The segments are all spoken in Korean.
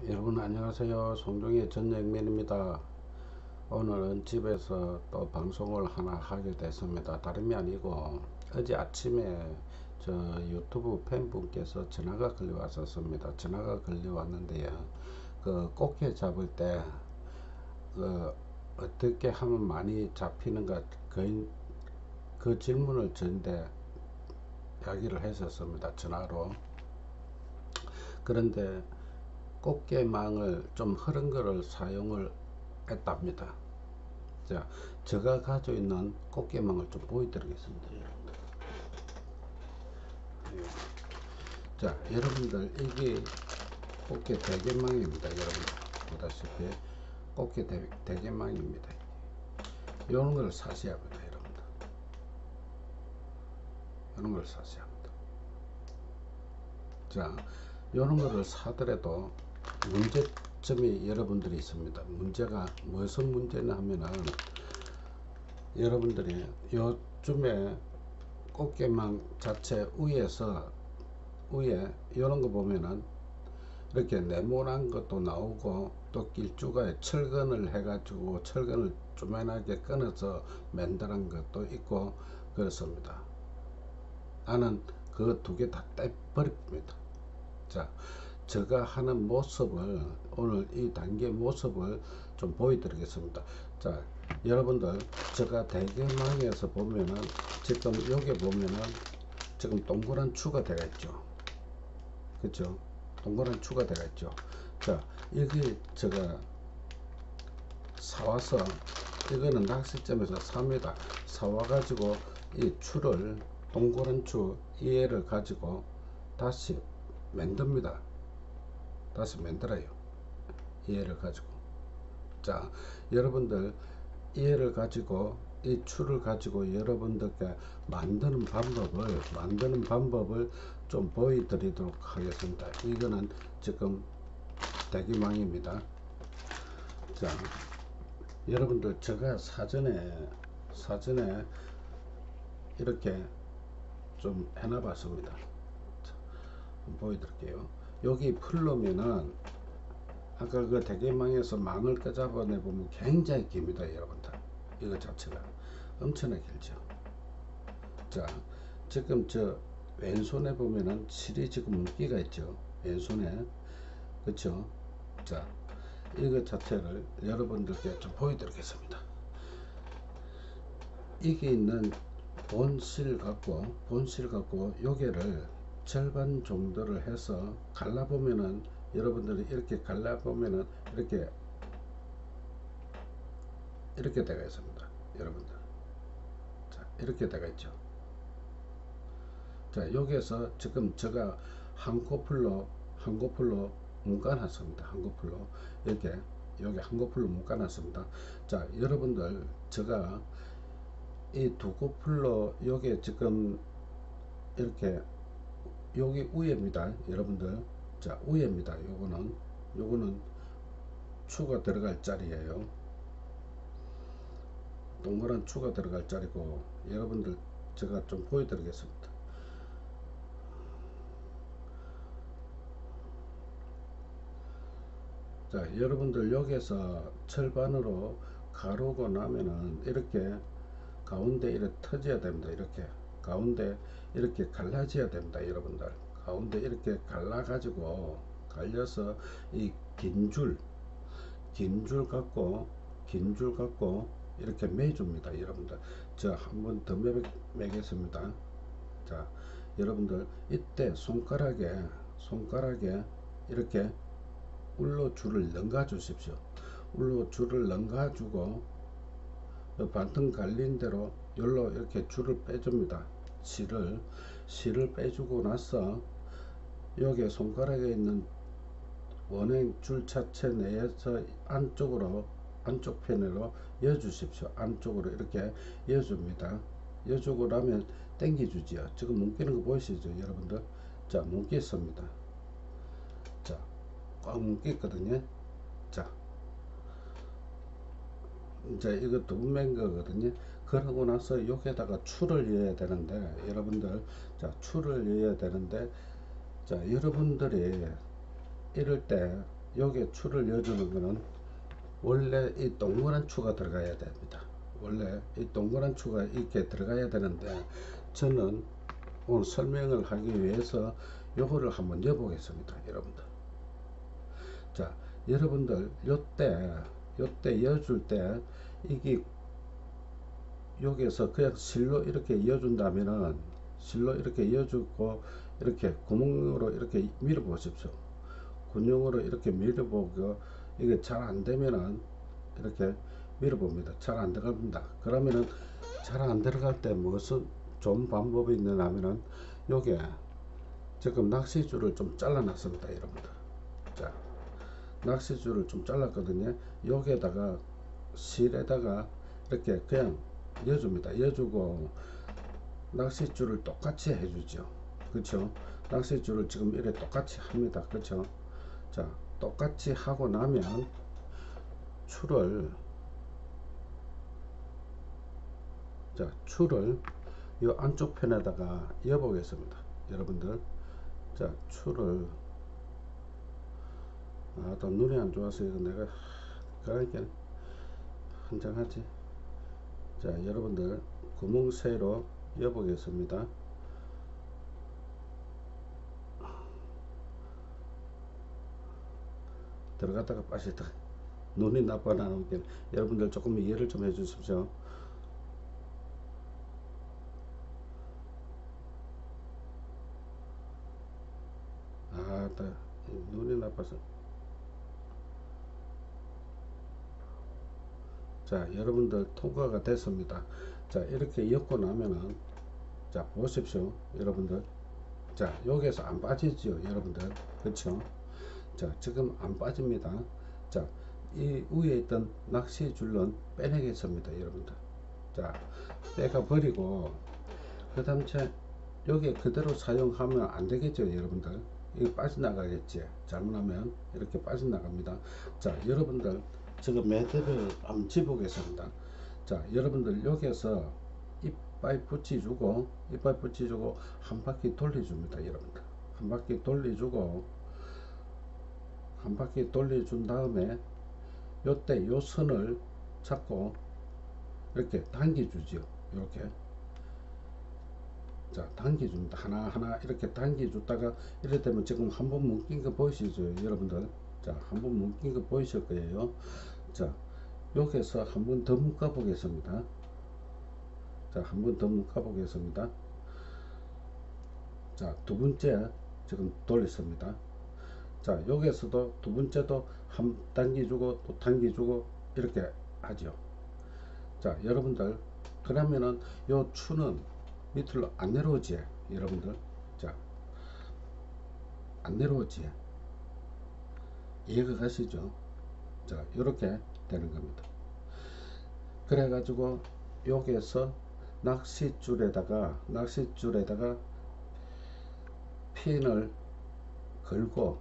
여러분 안녕하세요. 송정의 전영민입니다. 오늘은 집에서 또 방송을 하나 하게 됐습니다. 다름이 아니고 어제 아침에 저 유튜브 팬분께서 전화가 걸려왔었습니다. 전화가 걸려왔는데요. 그 꽃게 잡을 때 그 어떻게 하면 많이 잡히는가 그 질문을 저한테 이야기를 했었습니다. 전화로. 그런데 꽃게망을 좀 흐른 거를 사용을 했답니다. 자, 제가 가지고 있는 꽃게망을 좀 보여드리겠습니다. 자, 여러분들 이게 꽃게 대게망입니다. 여러분 보다시피 꽃게 대게망입니다. 이런 걸 사셔야 합니다. 여러분들 이런 걸 사셔야 합니다. 자, 이런 거를 사더라도 문제점이 여러분들이 있습니다. 문제가 무슨 문제냐 하면은 여러분들이 요즘에 꽃게망 자체 위에 이런 거 보면은 이렇게 네모난 것도 나오고 또 길쭉하게 철근을 해가지고 철근을 쪼매나게 끊어서 만드는 것도 있고 그렇습니다. 나는 그 두 개 다 떼버립니다. 자, 제가 하는 모습을 오늘 이 단계 모습을 좀 보여드리겠습니다. 자, 여러분들 제가 대개망에서 보면은 지금 여기 보면은 지금 동그란 추가 되어 있죠. 그쵸? 동그란 추가 되어 있죠. 자, 여기 제가 사와서 이거는 낚시점에서 삽니다. 사와가지고 이 추를 동그란 추 이해를 가지고 다시 만듭니다. 다시 만들어요. 이해를 가지고. 자, 여러분들 이해를 가지고 이 추를 가지고 여러분들께 만드는 방법을 좀 보여드리도록 하겠습니다. 이거는 지금 대기망입니다. 자, 여러분들 제가 사전에 이렇게 좀 해놔봤습니다. 자, 한번 보여드릴게요. 여기 풀르면은 아까 그 대게망에서 망을 끄잡아내 보면 굉장히 깁니다. 여러분들 이거 자체가 엄청나게 길죠. 자, 지금 저 왼손에 보면은 실이 지금 물기가 있죠. 왼손에. 그쵸? 자, 이거 자체를 여러분들께 좀 보여드리겠습니다. 이게 있는 본실 갖고 요게를 절반 정도를 해서 갈라보면은 여러분들이 이렇게 갈라보면은 이렇게 되어 있습니다. 여러분들. 자, 이렇게 되어 있죠. 자, 여기에서 지금 제가 한코풀로 묶어놨습니다. 한코풀로 이렇게 여기 한코풀로 묶어놨습니다. 자, 여러분들 제가 이 두 코풀로 여기 지금 이렇게 여기 위에입니다. 여러분들. 자, 위에입니다. 요거는 추가 들어갈 자리예요. 동그란 추가 들어갈 자리고 여러분들 제가 좀 보여드리겠습니다. 자, 여러분들 여기서 철반으로 가르고 나면은 이렇게 가운데 이렇게 터져야 됩니다. 이렇게 가운데 이렇게 갈라져야 됩니다. 여러분들 가운데 이렇게 갈려서 이 긴 줄 갖고 이렇게 매줍니다. 여러분들 저 한번 더 매겠습니다. 자, 여러분들 이때 손가락에 이렇게 울로 줄을 넘가 주십시오. 울로 줄을 넘가 주고 반통 갈린 대로 열로 이렇게 줄을 빼줍니다. 실을 빼주고 나서 여기 손가락에 있는 원행 줄 자체 내에서 안쪽 편으로 여 주십시오. 안쪽으로 이렇게 여 줍니다. 여 주고 나면 당겨 주지요. 지금 묶이는 거 보이시죠 여러분들? 자, 묶였습니다. 자, 꽉 묶였거든요. 자, 이제 이것도 운맨 거거든요. 그러고 나서 여기에다가 추를 넣어야 되는데 여러분들, 자, 추를 넣어야 되는데, 자, 여러분들이 이럴 때 여기에 추를 이어주는 거는 원래 이 동그란 추가 들어가야 됩니다. 원래 이 동그란 추가 이렇게 들어가야 되는데 저는 오늘 설명을 하기 위해서 요거를 한번 여보겠습니다. 여러분들, 자, 여러분들 요때 이어줄 때 이게 여기에서 그냥 실로 이렇게 이어준다면은 실로 이렇게 이어주고 이렇게 구멍으로 이렇게 밀어 보십시오. 군용으로 이렇게 밀어보고 이게 잘 안되면은 이렇게 밀어봅니다. 잘 안 들어갑니다. 그러면은 잘 안 들어갈 때 무슨 좋은 방법이 있느냐 하면은 요게 지금 낚시줄을 좀 잘라 놨습니다. 여러분들, 자, 낚시줄을 좀 잘랐거든요. 여기에다가 실에다가 이렇게 그냥 이어줍니다. 이어주고 낚시줄을 똑같이 해주죠. 그렇죠? 낚시줄을 지금 이렇게 똑같이 합니다. 그렇죠? 자, 똑같이 하고 나면 추를 이 안쪽 편에다가 이어 보겠습니다. 여러분들, 자, 추를 또 눈이 안 좋아서 이거 내가 그러니까 한장하지. 자, 여러분들 구멍 새로 이어 보겠습니다. 들어갔다가 빠졌다 눈이 나빠나는 게 여러분들 조금 이해를 좀 해주십시오. 눈이 나빠서. 자, 여러분들 통과가 됐습니다. 자, 이렇게 엮고 나면은 자, 보십시오. 여러분들, 자, 여기에서 안 빠지죠. 여러분들, 그렇죠? 자, 지금 안 빠집니다. 자, 이 위에 있던 낚시 줄은 빼내겠습니다. 여러분들, 자, 빼가 버리고 그 다음 여기 그대로 사용하면 안 되겠죠. 여러분들, 이거 빠져나가겠지. 잘못하면 이렇게 빠져나갑니다. 자, 여러분들 지금 매듭을 한번 집어보겠습니다. 자, 여러분들 여기에서 이빨 붙여주고 한 바퀴 돌려줍니다. 여러분들, 한 바퀴 돌려주고 한 바퀴 돌려준 다음에 요때 요 선을 잡고 이렇게 당겨주지요. 이렇게, 자, 당겨줍니다. 하나하나 이렇게 당겨줬다가 이래 되면 지금 한번 묶인 거 보이시죠. 여러분들, 자, 한번 묶인 거 보이실 거예요. 자, 여기서 한 번 더 묶어 보겠습니다. 자, 한 번 더 묶어 보겠습니다. 자, 두 번째 지금 돌렸습니다. 자, 여기에서도 두 번째도 한 당겨주고 또 당겨주고 이렇게 하죠. 자, 여러분들, 그러면은 요 추는 밑으로 안 내려오지. 여러분들, 자, 안 내려오지. 이해가 가시죠? 자, 이렇게 되는 겁니다. 그래 가지고 여기에서 낚싯줄에다가 핀을 걸고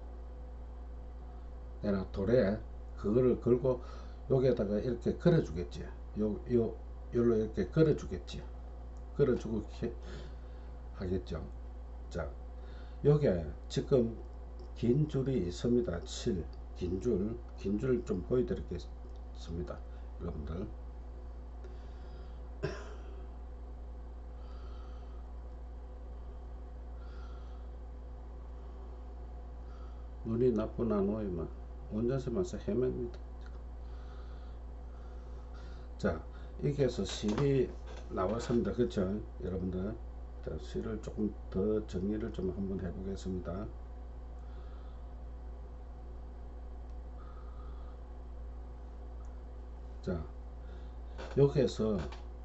내가 돌에 그거를 걸고 여기에다가 이렇게 걸어 주겠지. 요로 이렇게 걸어 주겠지. 걸어 주고 하겠죠. 자, 여기에 지금 긴 줄이 있습니다. 긴 줄 좀 보여드리겠습니다. 여러분들, 눈이 나쁜 아노이만 원전에서 헤맵니다. 자, 여기에서 실이 나왔습니다. 그렇죠? 여러분들, 자, 실을 조금 더 정리를 좀 한번 해보겠습니다. 자, 여기에서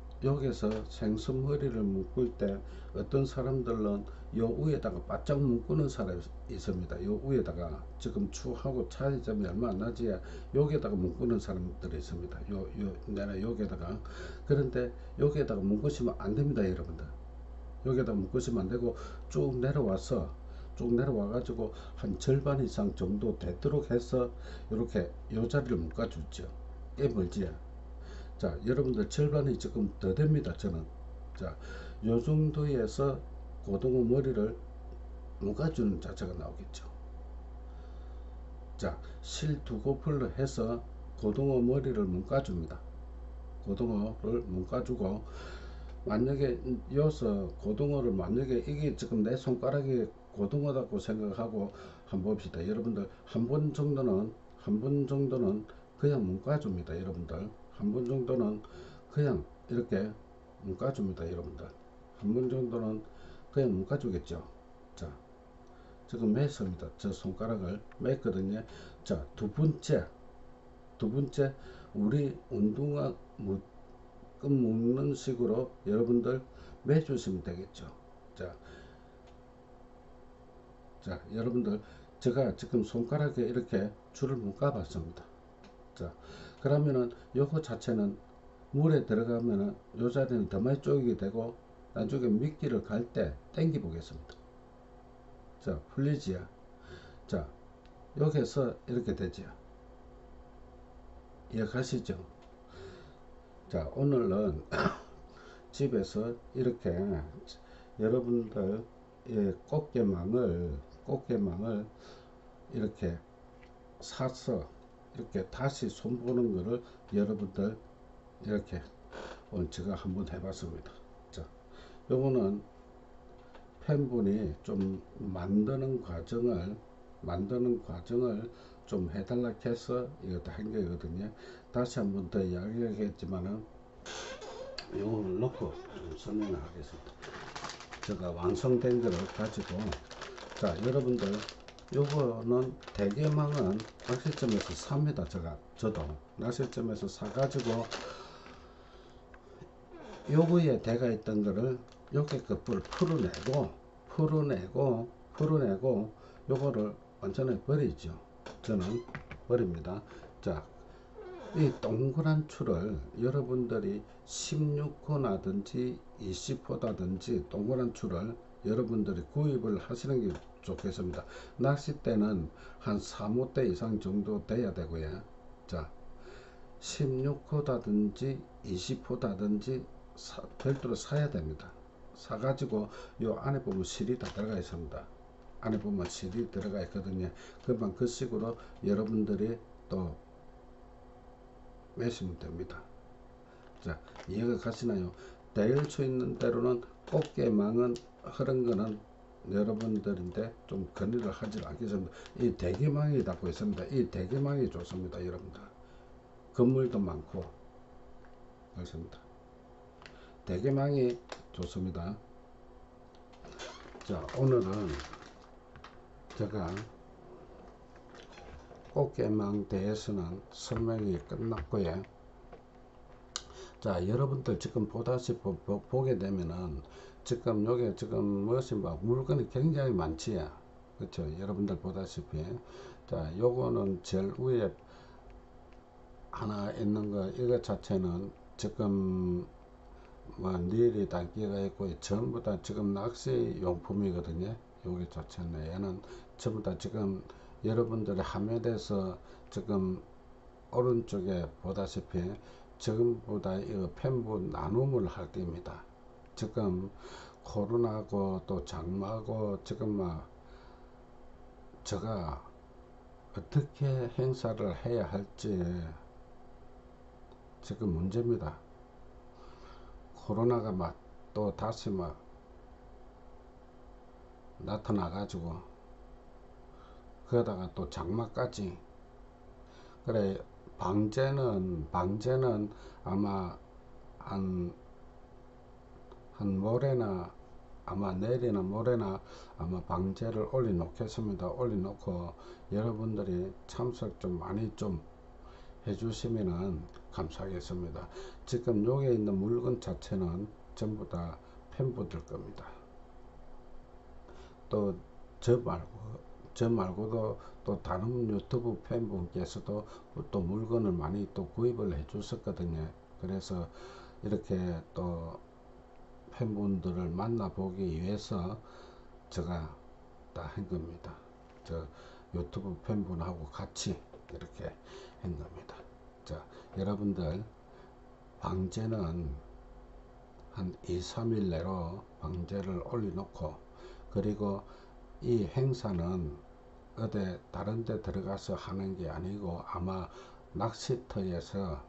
생선머리를 묶을 때 어떤 사람들은 요 위에다가 바짝 묶는 사람이 있습니다. 요 위에다가 지금 추하고 차이점이 얼마 안 나지 여기에다가 묶는 사람들이 있습니다. 내가 여기에다가, 그런데 여기에다가 묶으시면 안 됩니다. 여러분들, 여기에다가 묶으시면 안 되고 쭉 내려와 가지고 한 절반 이상 정도 되도록 해서 이렇게 요 자리를 묶어 주죠. 꽤 멀지. 자, 여러분들 절반이 조금 더 됩니다. 저는, 자, 요 정도에서 고등어 머리를 묶어주는 자체가 나오겠죠. 자, 실두고플로 해서 고등어 머리를 묶어줍니다. 고등어를 묶어주고, 만약에 이어서 고등어를, 만약에 이게 지금 내 손가락이 고등어다고 생각하고 한번 봅시다. 여러분들 한 번 정도는 그냥 묶어줍니다. 여러분들 한 번 정도는 그냥 이렇게 묶어줍니다. 여러분들 한 번 정도는 그냥 묶어주겠죠. 자, 지금 맸습니다. 저 손가락을 맸거든요. 자, 두 번째 우리 운동화 묶는 식으로 여러분들 매주시면 되겠죠. 자, 여러분들 제가 지금 손가락에 이렇게 줄을 묶어 봤습니다. 자, 그러면은 요거 자체는 물에 들어가면은 요 자리는 더 많이 쪼이게 되고, 나중에 미끼를 갈 때 당겨 보겠습니다. 자, 풀리지요. 자, 여기서 이렇게 되죠. 이해가시죠? 자, 오늘은 집에서 이렇게 여러분들 꽃게망을 이렇게 사서 이렇게 다시 손보는 거를 여러분들 이렇게 오늘 제가 한번 해봤습니다. 자, 요거는 팬분이 좀 만드는 과정을 좀 해달라 해서 이것도 한 거거든요. 다시 한번 더 이야기하겠지만은 요거를 놓고 좀 설명을 하겠습니다. 제가 완성된 거를 가지고, 자, 여러분들 요거는 대게망은 낚시점에서 삽니다. 저도 낚시점에서 사가지고 요거에 대가 있던 거를 요게 끝부를 풀어내고 요거를 완전히 버리죠. 저는 버립니다. 자, 이 동그란 줄을 여러분들이 16호나든지 20호다든지 동그란 줄을 여러분들이 구입을 하시는 게 좋겠습니다. 낚싯대는 한 3호대 이상 정도 돼야 되고요. 자, 16호다든지 20호다든지 별도로 사야 됩니다. 사가지고 요 안에 보면 실이 다 들어가 있습니다. 안에 보면 실이 들어가 있거든요. 그만 그 식으로 여러분들이 또 매시면 됩니다. 자, 이해가 가시나요? 될 수 있는 대로는 꽃게망은 흐른 거는 여러분들인데 좀 건의를 하지 않겠습니다. 이 대게망이 닫고 있습니다. 이 대게망이 좋습니다. 여러분들 건물도 많고 그렇습니다. 대게망이 좋습니다. 자, 오늘은 제가 꽃게망 대해서는 설명이 끝났고요. 자, 여러분들 지금 보다시피 보게 되면은 지금 요게 지금 무엇이 막 물건이 굉장히 많지요. 그렇죠? 여러분들 보다시피. 자, 요거는 제일 위에 하나 있는 거, 이거 자체는 지금 뭐 닐이 단기가 있고 전부 다 지금 낚시 용품이거든요. 요게 자체는 얘는 전부 다 지금 여러분들의 화면에서 지금 오른쪽에 보다시피 전부 다 이거 펜부 나눔을 할 때입니다. 지금 코로나고 또 장마고 지금 막 제가 어떻게 행사를 해야 할지 지금 문제입니다. 코로나가 막 또 다시 막 나타나 가지고 그러다가 또 장마까지. 그래, 방제는 아마 한 모레나 아마 내일이나 모레나 아마 방제를 올려 놓겠습니다. 올려 놓고 여러분들이 참석 좀 많이 좀 해주시면은 감사하겠습니다. 지금 여기에 있는 물건 자체는 전부 다 팬분들 겁니다. 또 저 말고도 또 다른 유튜브 팬분께서도 또 물건을 많이 또 구입을 해 주셨거든요. 그래서 이렇게 또 팬분들을 만나보기 위해서 제가 다 한 겁니다. 저 유튜브 팬분하고 같이 이렇게 한 겁니다. 자, 여러분들 방제는 한 2-3일 내로 방제를 올려놓고, 그리고 이 행사는 어디 다른 데 들어가서 하는 게 아니고 아마 낚시터에서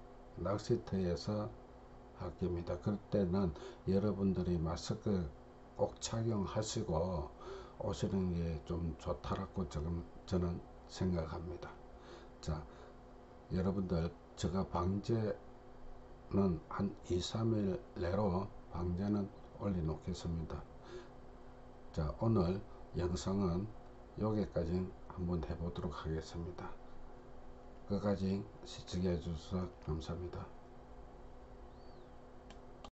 할 겁니다. 그럴 때는 여러분들이 마스크 꼭 착용하시고 오시는 게 좀 좋다라고 지금 저는 생각합니다. 자, 여러분들 제가 방제는 한 2-3일 내로 방제는 올려 놓겠습니다. 자, 오늘 영상은 여기까지 한번 해보도록 하겠습니다. 끝까지 시청해 주셔서 감사합니다.